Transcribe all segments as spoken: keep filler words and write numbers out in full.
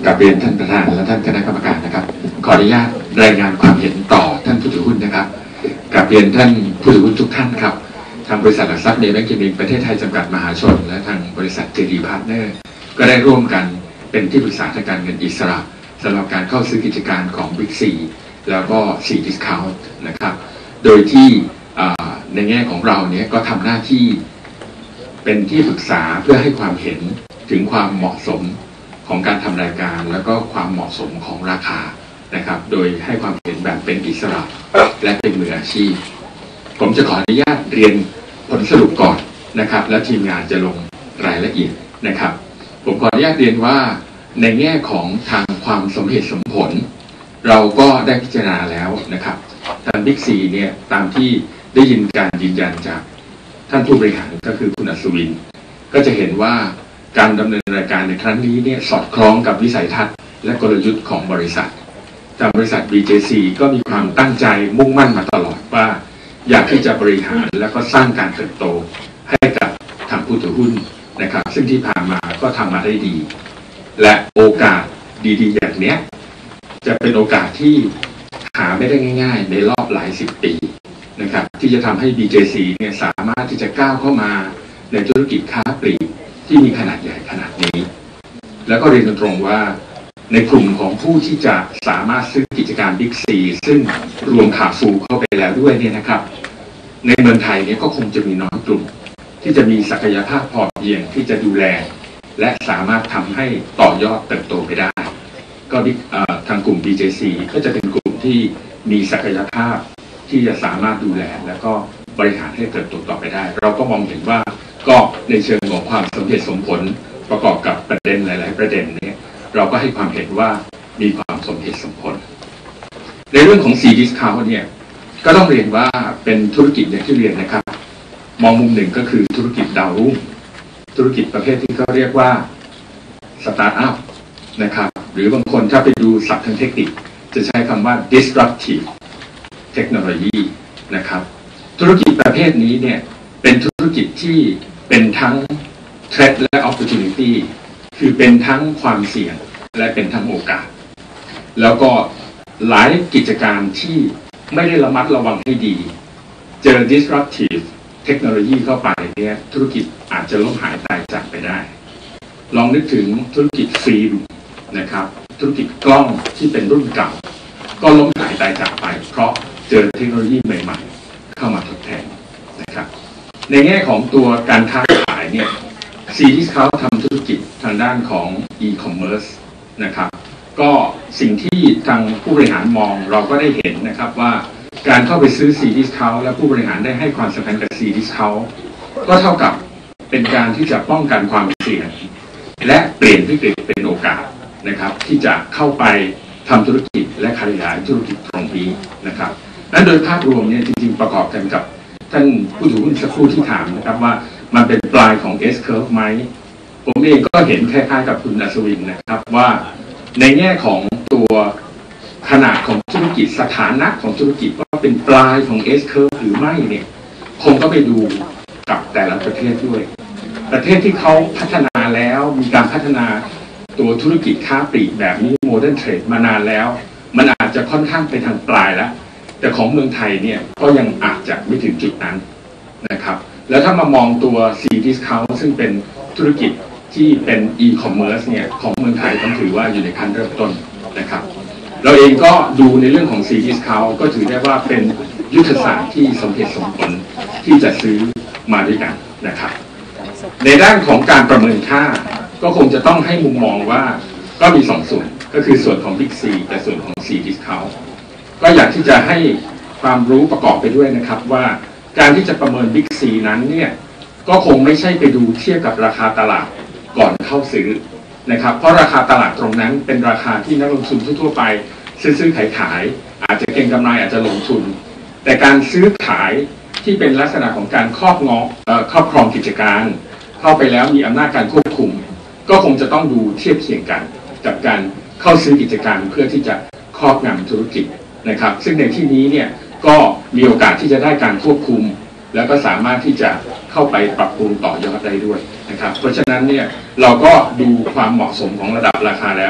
กราบเรียนท่านประธานและท่านคณะกรรมการนะครับขออนุญาตรายงานความเห็นต่อท่านผู้ถือหุ้นนะครับกราบเรียนท่านผู้ถือหุ้นทุกท่านครับทางบริษัทหลักทรัพย์เนแบงกิ้งประเทศไทยจำกัดมหาชนและทางบริษัท เจ ดี Partner ก็ได้ร่วมกันเป็นที่ปรึกษาทางการเงินอิสระสำหรับการเข้าซื้อกิจการของ บิ๊ก ซี แล้วก็ ซี Discount นะครับโดยที่ในแง่ของเราเนี่ยก็ทำหน้าที่เป็นที่ปรึกษาเพื่อให้ความเห็นถึงความเหมาะสมของการทำรายการแล้วก็ความเหมาะสมของราคานะครับโดยให้ความเห็นแบบเป็นอิสระและเป็นมืออาชีพผมจะขออนุญาตเรียนผลสรุปก่อนนะครับแล้วทีมงานจะลงรายละเอียดนะครับผมขออนุญาตเรียนว่าในแง่ของทางความสมเหตุสมผลเราก็ได้พิจารณาแล้วนะครับทาง บิ๊ก ซี เนี่ยตามที่ได้ยินการยืนยันจากท่านผู้บริหารก็คือคุณอัศวินก็จะเห็นว่าการดำเนินรายการในครั้งนี้เนี่ยสอดคล้องกับวิสัยทัศน์และกลยุทธ์ของบริษัททางบริษัท บี เจ ซี ก็มีความตั้งใจมุ่งมั่นมาตลอดว่าอยากที่จะบริหารและก็สร้างการเติบโตให้กับทางผู้ถือหุ้นนะครับซึ่งที่ผ่านมาก็ทำมาได้ดีและโอกาสดีๆอย่างนี้จะเป็นโอกาสที่หาไม่ได้ง่ายๆในรอบหลายสิบปีนะครับที่จะทำให้ บี เจ ซี เนี่ยสามารถที่จะก้าวเข้ามาในธุรกิจค้าปลีกที่มีขนาดใหญ่ขนาดนี้แล้วก็เรียนตรงๆว่าในกลุ่มของผู้ที่จะสามารถซื้อกิจการ บิ๊ก ซี ซึ่งรวมคาฟูเข้าไปแล้วด้วยเนี่ยนะครับในเมืองไทยเนี่ยก็คงจะมีน้อยกลุ่มที่จะมีศักยภาพพอเพียงที่จะดูแลและสามารถทำให้ต่อยอดเติบโตไปได้ก็ทางกลุ่ม บี เจ ซี ก็จะเป็นกลุ่มที่มีศักยภาพที่จะสามารถดูแลและก็บริหารให้เติบโตต่อไปได้เราก็มองเห็นว่าก็ในเชิงของความสมเหตุสมผลประกอบกับประเด็นหลายๆประเด็นนี้เราก็ให้ความเห็นว่ามีความสมเหตุสมผลในเรื่องของ ซี Discount เนี่ยก็ต้องเรียนว่าเป็นธุรกิจอย่างที่เรียนนะครับมองมุมหนึ่งก็คือธุรกิจดาวรุ่งธุรกิจประเภทที่เขาเรียกว่าสตาร์ทอัพนะครับหรือบางคนถ้าไปดูศัพท์ทางเทคนิคจะใช้คำว่า disruptive technology นะครับธุรกิจประเภทนี้เนี่ยเป็นธุรกิจที่เป็นทั้ง threat และ opportunity คือเป็นทั้งความเสี่ยงและเป็นทั้งโอกาสแล้วก็หลายกิจการที่ไม่ได้ระมัดระวังให้ดีเจอ disruptive technology เข้าไปเนี่ยธุรกิจอาจจะล้มหายตายจากไปได้ลองนึกถึงธุรกิจฟิล์มนะครับธุรกิจกล้องที่เป็นรุ่นเก่าก็ล้มหายตายจากไปเพราะเจอเทคโนโลยีใหม่ๆเข้ามาทดแทนนะครับในแง่ของตัวการค้าขายเนี่ยซีที่เขาทำธุรกิจทางด้านของ e-commerce นะครับก็สิ่งที่ทางผู้บริหารมองเราก็ได้เห็นนะครับว่าการเข้าไปซื้อ ซี Discount และผู้บริหารได้ให้ความสำคัญกับ ซี Discount ก็เท่ากับเป็นการที่จะป้องกันความเสี่ยงและเปลี่ยนวิกฤตเป็นโอกาสนะครับที่จะเข้าไปทำธุรกิจและขยายธุรกิจตรงนี้นะครับนั้นโดยภาพรวมเนี่ยจริงๆประกอบกันกับท่านผู้ถือหุ้นสักครู่ที่ถามนะครับว่ามันเป็นปลายของ S curve ไหมผมเองก็เห็นคล้ายๆกับคุณอัศวินนะครับว่าในแง่ของตัวขนาดของธุรกิจสถานะของธุรกิจว่าเป็นปลายของ S curve หรือไม่เนี่ยคงก็ไปดูกับแต่ละประเทศด้วยประเทศที่เขาพัฒนาแล้วมีการพัฒนาตัวธุรกิจค้าปลีกแบบนี้โมเดิร์นเทรดมานานแล้วมันอาจจะค่อนข้างไปทางปลายแล้วแต่ของเมืองไทยเนี่ยก็ยังอาจจะไม่ถึงจุดนั้นนะครับแล้วถ้ามามองตัว ซี Discount ซึ่งเป็นธุรกิจที่เป็น e-commerce เนี่ยของเมืองไทยต้องถือว่าอยู่ในขั้นเริ่มต้นนะครับเราเองก็ดูในเรื่องของ ซี Discount ก็ถือได้ว่าเป็นยุทธศาสตร์ที่สมเหตุสมผลที่จะซื้อมาด้วยกันนะครับในด้านของการประเมินค่าก็คงจะต้องให้มุมมองว่าก็มีสองส่วนก็คือส่วนของ บิ๊ก ซี และส่วนของ ซี Discount ก็อยากที่จะให้ความรู้ประกอบไปด้วยนะครับว่าการที่จะประเมิน บิ๊ก ซี นั้นเนี่ยก็คงไม่ใช่ไปดูเทียบกับราคาตลาดก่อนเข้าซื้อนะครับเพราะราคาตลาดตรงนั้นเป็นราคาที่นักลงทุนทั่วไปซื้อซื้อขายขายอาจจะเก็งกำไรอาจจะลงทุนแต่การซื้อขายที่เป็นลักษณะของการครอบงอครอบครองกิจการเข้าไปแล้วมีอำนาจการควบคุมก็คงจะต้องดูเทียบเคียงกันกับการเข้าซื้อกิจการเพื่อที่จะครอบงำธุรกิจนะครับซึ่งในที่นี้เนี่ยก็มีโอกาสที่จะได้การควบคุมแล้วก็สามารถที่จะเข้าไปปรับปรุงต่อยอดได้ด้วยนะครับเพราะฉะนั้นเนี่ยเราก็ดูความเหมาะสมของระดับราคาแล้ว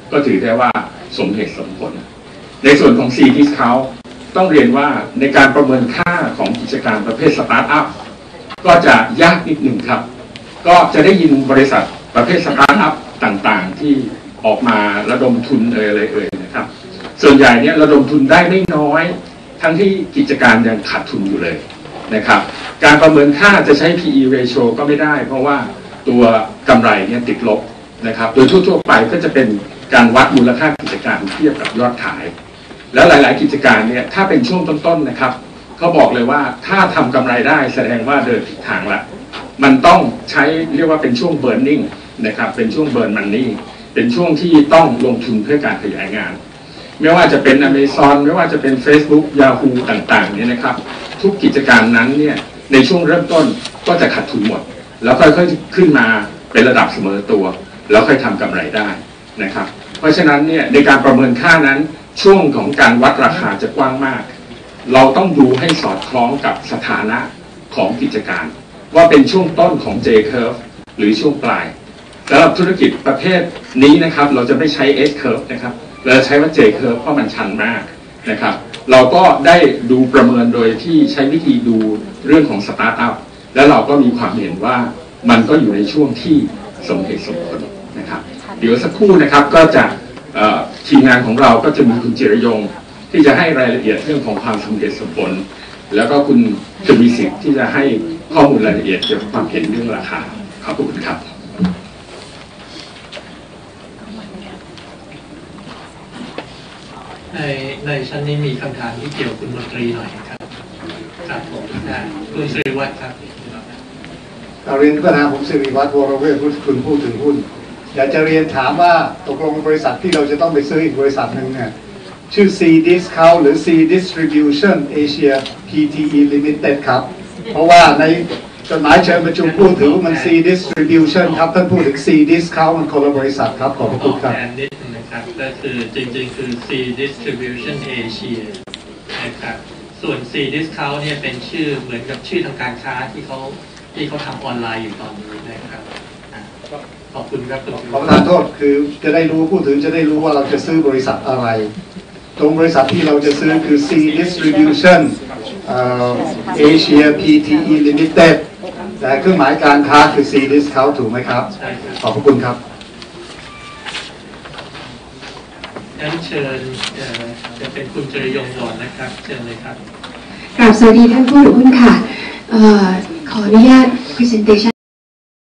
ก็ถือได้ว่าสมเหตุสมผลในส่วนของ C Discount ต้องเรียนว่าในการประเมินค่าของกิจการประเภทสตาร์ทอัพก็จะยากนิดหนึ่งครับก็จะได้ยินบริษัทประเภทสตาร์ทอัพต่างๆที่ออกมาระดมทุนเอ่ยอะไรเอ่ยนะครับส่วนใหญ่เนี่ยระดมทุนได้ไม่น้อยทั้งที่กิจการยังขาดทุนอยู่เลยนะครับการประเมินค่าจะใช้ พี อี ratio ก็ไม่ได้เพราะว่าตัวกำไรเนี่ยติดลบนะครับโดยทั่วๆไปก็จะเป็นการวัดมูลค่ากิจการเทียบกับยอดขายแล้วหลายๆกิจการเนี่ยถ้าเป็นช่วงต้นๆนะครับเขาบอกเลยว่าถ้าทำกำไรได้แสดงว่าเดินผิดทางละมันต้องใช้เรียกว่าเป็นช่วง burning นะครับเป็นช่วง burn money เป็นช่วงที่ต้องลงทุนเพื่อการขยายงานไม่ว่าจะเป็น Amazon ไม่ว่าจะเป็น Facebook Yahoo ต่างๆเนี่ยนะครับทุกกิจการนั้นเนี่ยในช่วงเริ่มต้นก็จะขาดทุนหมดแล้วค่อยๆขึ้นมาเป็นระดับเสมอตัวแล้วค่อยทำกำไรได้นะครับเพราะฉะนั้นเนี่ยในการประเมินค่านั้นช่วงของการวัดราคาจะกว้างมากเราต้องดูให้สอดคล้องกับสถานะของกิจการว่าเป็นช่วงต้นของ J curve หรือช่วงปลายสำหรับธุรกิจประเภทนี้นะครับเราจะไม่ใช้ S curve นะครับเราใช้ว่า J curve เพราะมันชันมากนะครับเราก็ได้ดูประเมินโดยที่ใช้วิธีดูเรื่องของสตาร์ทอัพแล้วเราก็มีความเห็นว่ามันก็อยู่ในช่วงที่สมเหตุสมผลนะครับเดี๋ยวสักครู่นะครับก็จะทีมงานของเราก็จะมีคุณจิรยงที่จะให้รายละเอียดเรื่องของความสมเหตุสมผลแล้วก็คุณจะมีสิทธิ์ที่จะให้ข้อมูลรายละเอียดเกี่ยวกับความเห็นเรื่องราคาขอบคุณครับในในชั้นนี้มีคำถามที่เกี่ยวกับคุณมนตรีหน่อยครับครับผมนะคุณสิริวัฒน์ครับเรียนประธานผมสิริวัฒน์วรเวชคุณพูดถึงหุ้นอยากจะเรียนถามว่าตกลงบริษัทที่เราจะต้องไปซื้ออีกบริษัทหนึ่งเนี่ยชื่อ C Discount หรือ C Distribution Asia พี ที อี Limited ครับเพราะว่าในจดหมายเชิญประชุมพูดถึงมัน C Distribution ครับท่านพูดถึง C Discount มันคนละบริษัทครับขอบคุณครับนิดนึงนะครับก็คือจริงๆคือ C Distribution Asia นะครับส่วน C Discount เนี่ยเป็นชื่อเหมือนกับชื่อทางการค้าที่เขาที่เขาทำออนไลน์อยู่ตอนนี้นะครับขอบคุณครับขอประทานโทษคือจะได้รู้พูดถึงจะได้รู้ว่าเราจะซื้อบริษัทอะไรตรงบริษัทที่เราจะซื้อคือ C Distribution Asia พี ที อี Limited แต่เครื่องหมายการค้าคือ C Discount ถูกไหมครับขอบคุณครับงั้นเชิญจะเป็นคุณจริยงก่อนนะครับเชิญเลยครับกราบสวัสดีท่านผู้ถือหุ้นค่ะขออนุญาต presentation